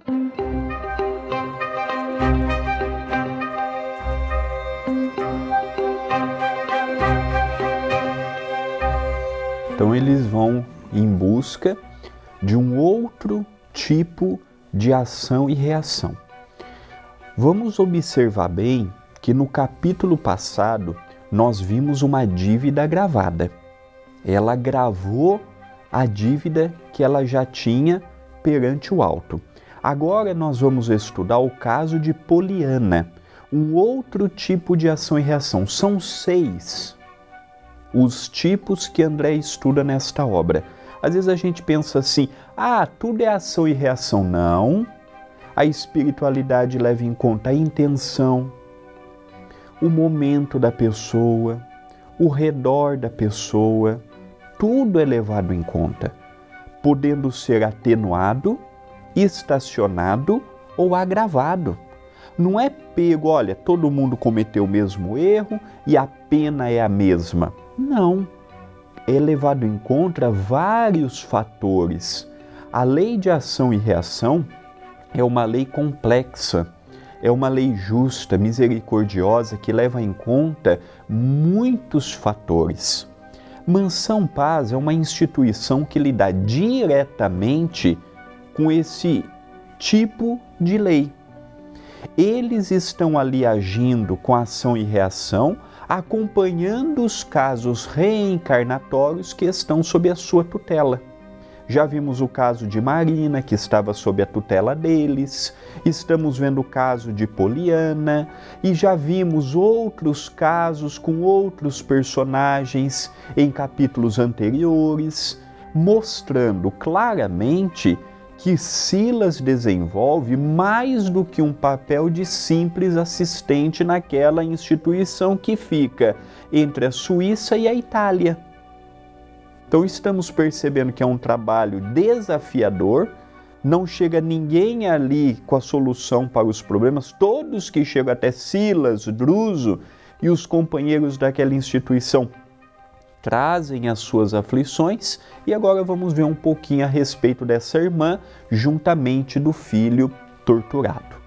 Então eles vão em busca de um outro tipo de ação e reação. Vamos observar bem que no capítulo passado nós vimos uma dívida gravada. Ela gravou a dívida que ela já tinha perante o alto. Agora nós vamos estudar o caso de Poliana, um outro tipo de ação e reação. São 6 os tipos que André estuda nesta obra. Às vezes a gente pensa assim, tudo é ação e reação. Não. A espiritualidade leva em conta a intenção, o momento da pessoa, o redor da pessoa, tudo é levado em conta, podendo ser atenuado, estacionado ou agravado. Não é pego, olha, todo mundo cometeu o mesmo erro e a pena é a mesma. Não, é levado em conta vários fatores. A lei de ação e reação é uma lei complexa, é uma lei justa, misericordiosa, que leva em conta muitos fatores. Mansão Paz é uma instituição que lida diretamente com esse tipo de lei. Eles estão ali agindo com ação e reação, acompanhando os casos reencarnatórios que estão sob a sua tutela. Já vimos o caso de Marina, que estava sob a tutela deles, estamos vendo o caso de Poliana e já vimos outros casos com outros personagens em capítulos anteriores, mostrando claramente que Silas desenvolve mais do que um papel de simples assistente naquela instituição que fica entre a Suíça e a Itália. Então estamos percebendo que é um trabalho desafiador, não chega ninguém ali com a solução para os problemas, todos que chegam até Silas, Druso e os companheiros daquela instituição trazem as suas aflições, e agora vamos ver um pouquinho a respeito dessa irmã, juntamente do filho torturado.